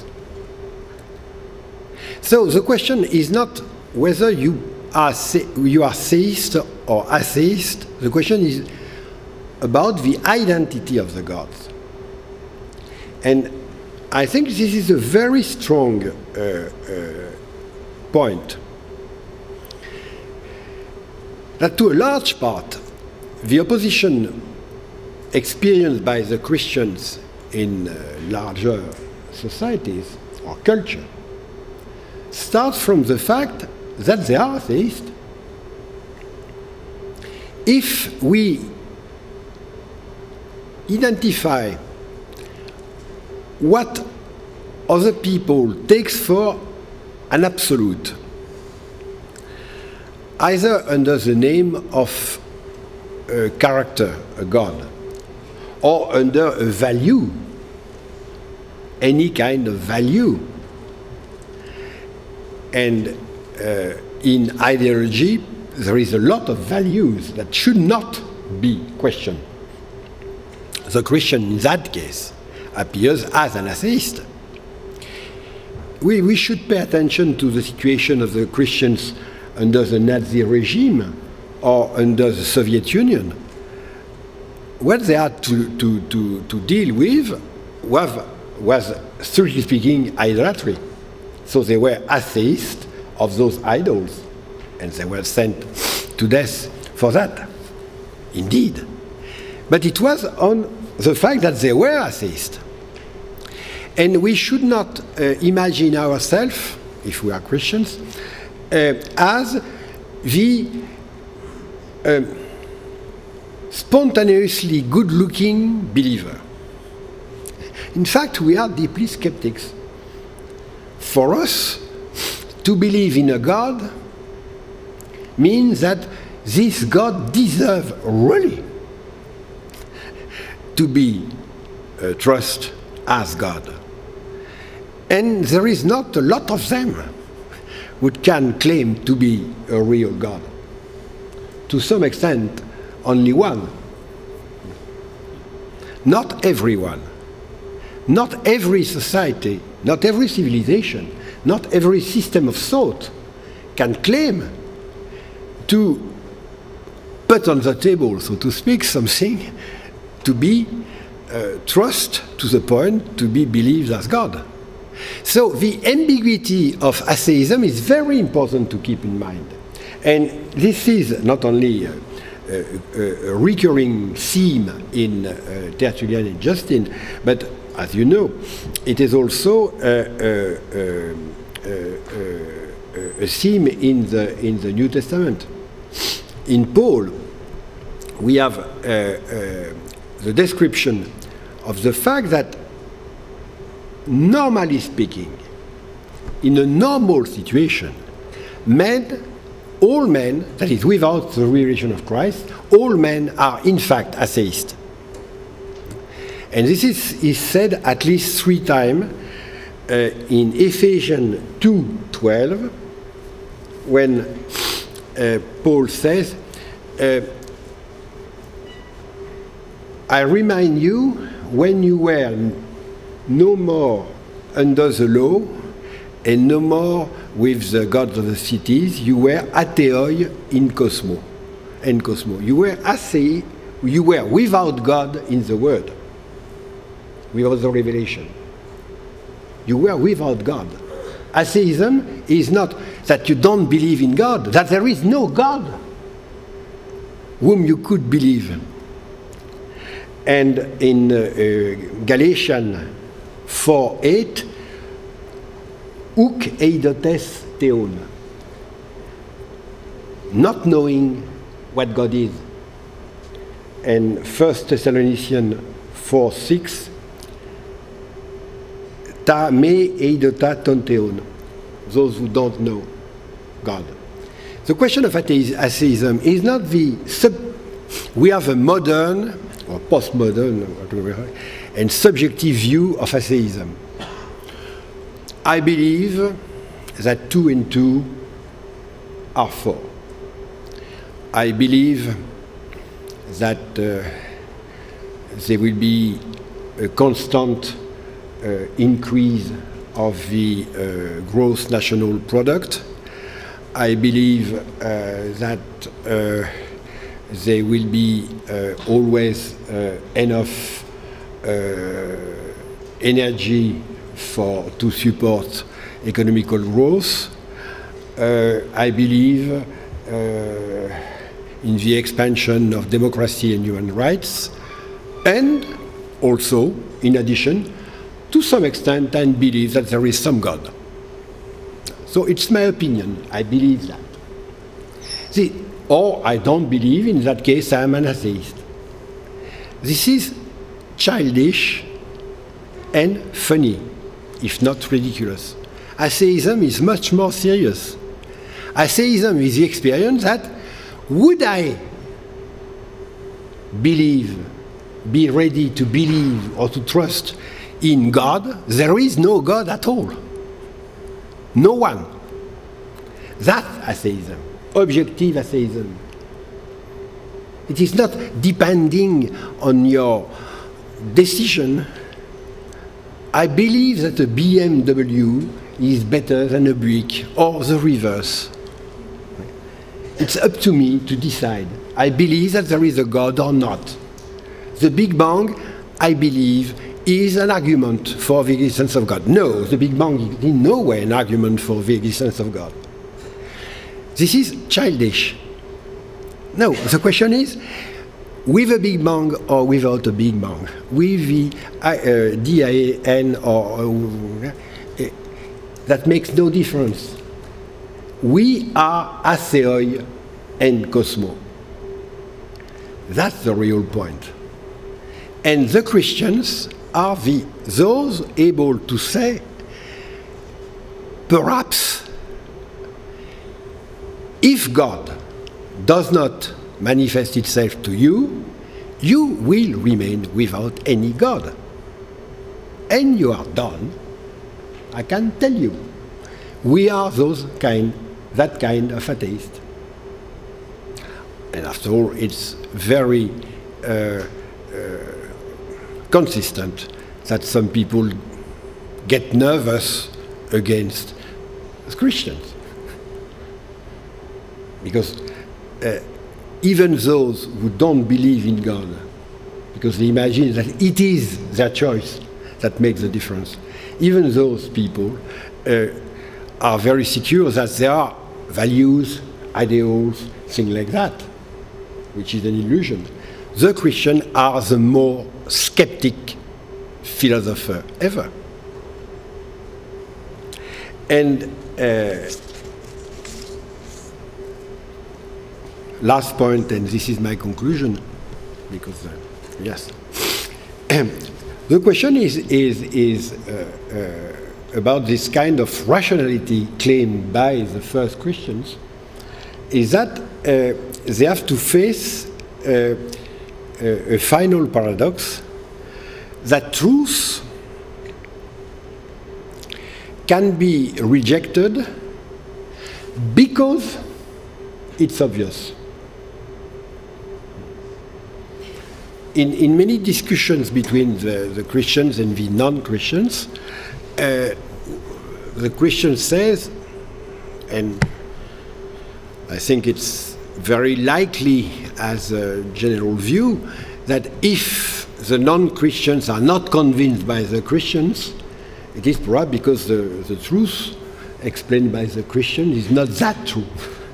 So the question is not whether you are theist or atheist, the question is about the identity of the gods. And I think this is a very strong point. That to a large part, the opposition experienced by the Christians in larger societies or culture starts from the fact that they are atheists. If we identify what other people takes for an absolute, either under the name of a character, a god, or under a value, any kind of value. And in ideology, there is a lot of values that should not be questioned. The Christian, in that case, appears as an atheist. We should pay attention to the situation of the Christians under the Nazi regime or under the Soviet Union. what they had to deal with was, strictly speaking, idolatry. So they were atheists of those idols, and they were sent to death for that, indeed. But it was on the fact that they were atheists. And we should not imagine ourselves, if we are Christians, as the spontaneously good-looking believer. In fact, we are deeply skeptics. For us, to believe in a God means that this God deserves really to be trusted as God. And there is not a lot of them who can claim to be a real God. To some extent, only one. Not everyone. Not every society, not every civilization, not every system of thought can claim to put on the table, so to speak, something to be trust to the point to be believed as God. So the ambiguity of atheism is very important to keep in mind. And this is not only a recurring theme in Tertullian and Justin, but as you know, it is also a theme in the New Testament. In Paul, we have the description of the fact that, normally speaking, in a normal situation, all men, that is without the revelation of Christ, all men are in fact atheists. And this is said at least 3 times in Ephesians 2:12, when Paul says, I remind you when you were no more under the law and no more with the gods of the cities, you were atheoi in cosmo. You were athei, you were without God in the Word, without the revelation. You were without God. Atheism is not that you don't believe in God, that there is no God whom you could believe. And in Galatians 4:8, uk eidotes theon, not knowing what God is. And 1 Thessalonians 4:6, ta me eidota ton theon, those who don't know God. The question of atheism is not we have a modern or postmodern and subjective view of atheism. I believe that 2 and 2 are 4. I believe that there will be a constant increase of the gross national product. I believe that there will be always enough energy to support economical growth. I believe in the expansion of democracy and human rights, and also, in addition, to some extent, I believe that there is some God. So it's my opinion. I believe that. See, or I don't believe, in that case I am an atheist. This is childish and funny, if not ridiculous. Atheism is much more serious. Atheism is the experience that, would I be ready to believe or to trust in God? There is no God at all. No one. That's atheism. Objective atheism. It is not depending on your decision. I believe that a BMW is better than a Buick, or the reverse. It's up to me to decide. I believe that there is a God or not. the Big Bang, I believe, is an argument for the existence of God. No, the Big Bang is in no way an argument for the existence of God. This is childish. No, the question is, with a Big Bang or without a Big Bang, with the DIN or that makes no difference. We are atheoi and cosmo. That's the real point. And the Christians are those able to say, perhaps, if God does not manifest itself to you, you will remain without any God. And you are done. I can tell you. We are that kind of atheist. And after all, it's very consistent that some people get nervous against Christians. Because even those who don't believe in God, because they imagine that it is their choice that makes the difference, even those people are very secure that there are values, ideals, things like that, which is an illusion. The Christians are the more skeptic philosopher ever. And last point, and this is my conclusion, because yes, the question is about this kind of rationality claimed by the first Christians, is that they have to face a final paradox, that truth can be rejected because it's obvious. In many discussions between the Christians and the non-Christians, the Christian says, and I think it's very likely as a general view, that if the non-Christians are not convinced by the Christians, it is perhaps because the truth explained by the Christian is not that true.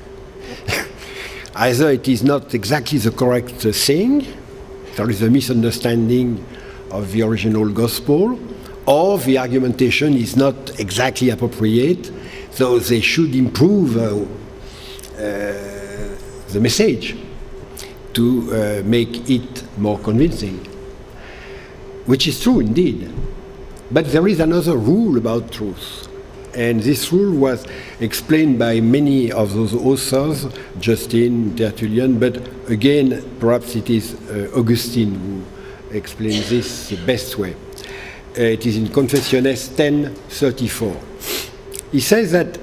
Either it is not exactly the correct thing, there is a misunderstanding of the original gospel, or the argumentation is not exactly appropriate, so they should improve the message to make it more convincing, which is true indeed. But there is another rule about truth, and this rule was explained by many of those authors, Justin, Tertullian, but again, perhaps it is Augustine who explains this the best way. It is in Confessiones 10:34. He says that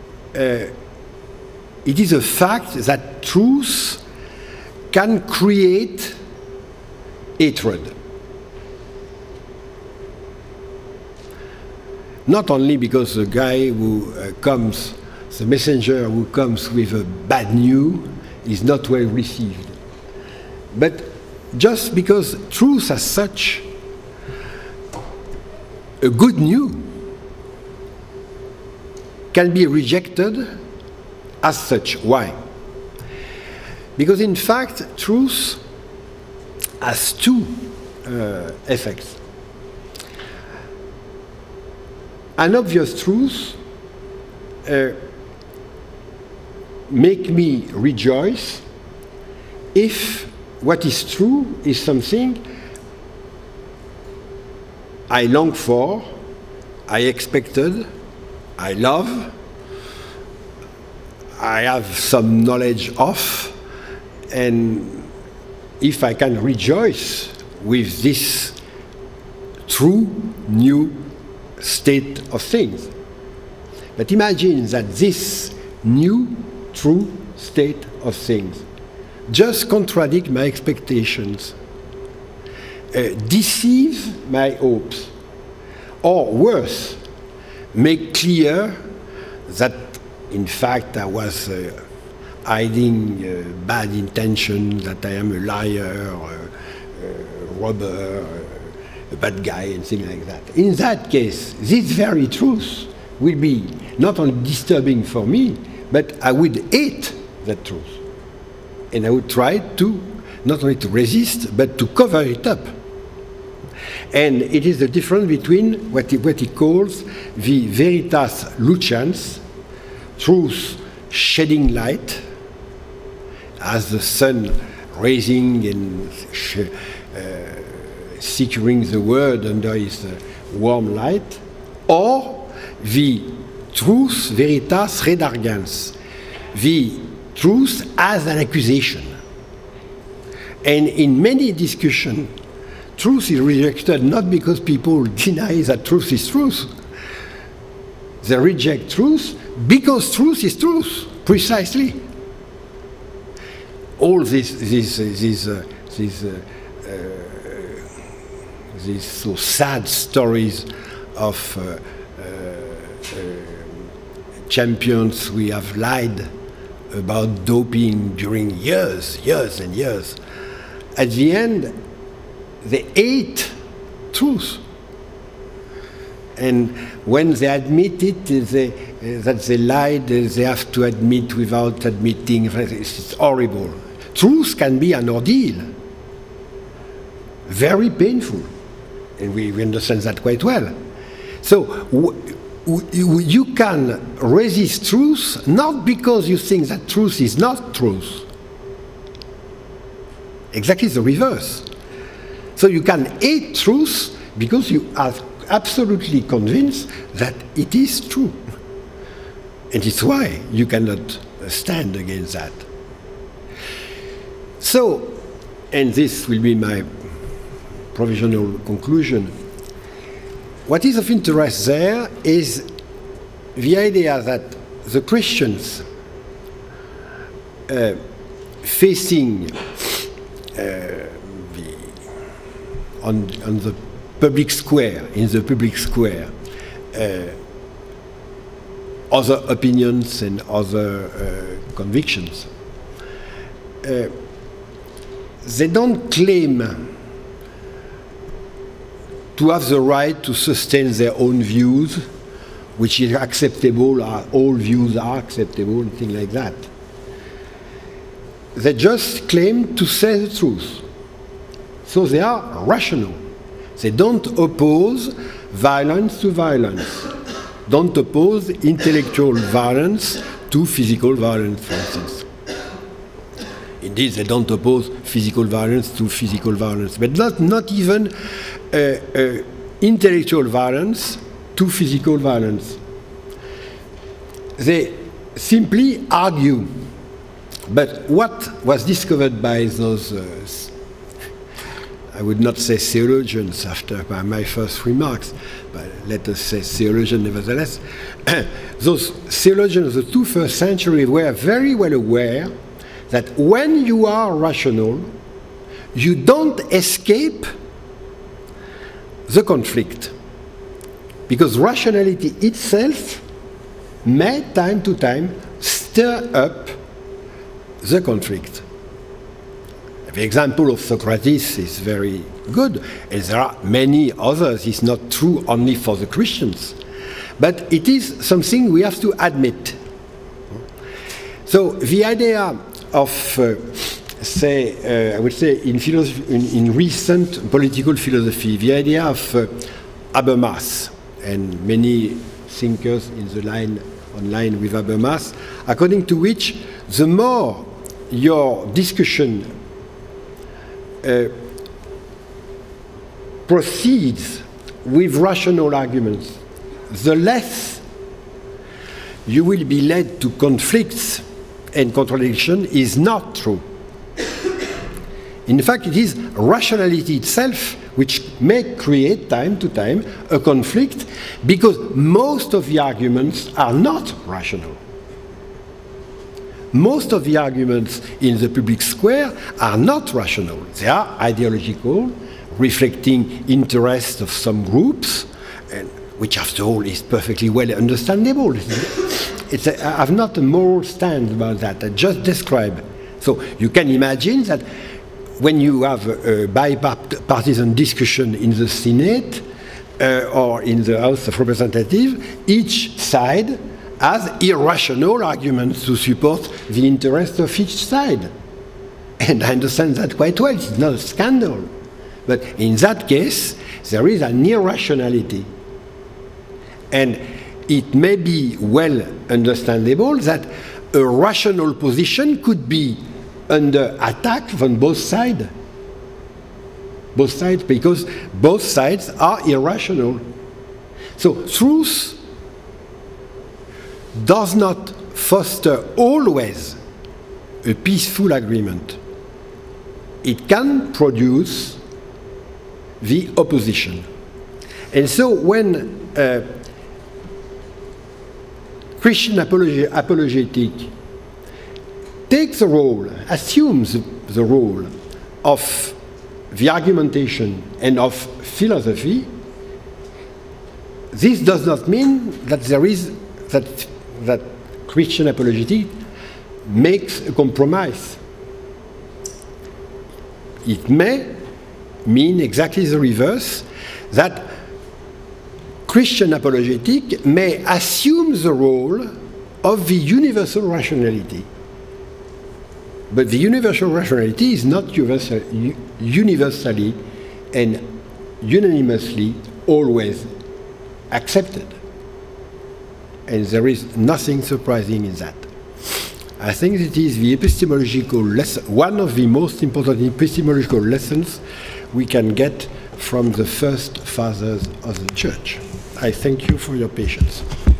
it is a fact that truth can create hatred. Not only because the guy who comes, the messenger who comes with a bad news is not well received, but just because truth as such, a good news, can be rejected as such. Why? Because in fact, truth has two effects. An obvious truth make me rejoice if what is true is something I long for, I expected, I love, I have some knowledge of, and if I can rejoice with this true, new state of things. But imagine that this new, true state of things just contradict my expectations, deceive my hopes, or worse, make clear that in fact I was hiding bad intention, that I am a liar, robber, a bad guy, and things like that. In that case, this very truth will be not only disturbing for me, but I would hate that truth. And I would try to, not only to resist, but to cover it up. And it is the difference between what he calls the veritas lucians, truth shedding light, as the sun raising and securing the world under his warm light, or the truth veritas redargans, the truth as an accusation. And in many discussions, truth is rejected not because people deny that truth is truth. They reject truth because truth is truth, precisely. All these so sad stories of champions we have lied about doping during years and years. At the end, they hate truth. And when they admit it, that they lied, they have to admit without admitting. It's horrible. Truth can be an ordeal, very painful. And we understand that quite well. So you can resist truth not because you think that truth is not truth. Exactly the reverse. So you can hate truth because you are absolutely convinced that it is true. And it's why you cannot stand against that. So, and this will be my provisional conclusion, what is of interest there is the idea that the Christians facing on the public square, in the public square, other opinions and other convictions, they don't claim to have the right to sustain their own views, which is acceptable, all views are acceptable, and things like that. They just claim to say the truth. So they are rational. They don't oppose violence to violence, don't oppose intellectual violence to physical violence, for instance. Indeed, they don't oppose physical violence to physical violence, but not even intellectual violence to physical violence. They simply argue. But what was discovered by those, I would not say theologians after my first remarks, but let us say theologians nevertheless, those theologians of the 21st century were very well aware that when you are rational, you don't escape the conflict. Because rationality itself may, time to time, stir up the conflict. The example of Socrates is very good, and there are many others. It's not true only for the Christians, but it is something we have to admit. So the idea of, I would say, in recent political philosophy, the idea of Habermas, and many thinkers in the online with Habermas, according to which the more your discussion proceeds with rational arguments, the less you will be led to conflicts and contradiction is not true. In fact, it is rationality itself which may create, time to time, a conflict because most of the arguments are not rational. Most of the arguments in the public square are not rational. They are ideological, reflecting interests of some groups, and which after all is perfectly well understandable. I have not a moral stand about that. I just describe. So you can imagine that when you have a bipartisan discussion in the Senate or in the House of Representatives, each side has irrational arguments to support the interests of each side. And I understand that quite well. It's not a scandal. But in that case, there is an irrationality. And it may be well understandable that a rational position could be under attack from both sides. Both sides, because both sides are irrational. So truth does not foster always a peaceful agreement. It can produce the opposition. And so when Christian apologetic takes the role, assumes the role of the argumentation and of philosophy, this does not mean that there is that Christian apologetic makes a compromise. It may mean exactly the reverse, that Christian apologetic may assume the role of the universal rationality. But the universal rationality is not universally and unanimously always accepted. And there is nothing surprising in that. I think it is the epistemological lesson, one of the most important epistemological lessons we can get from the first fathers of the Church. I thank you for your patience.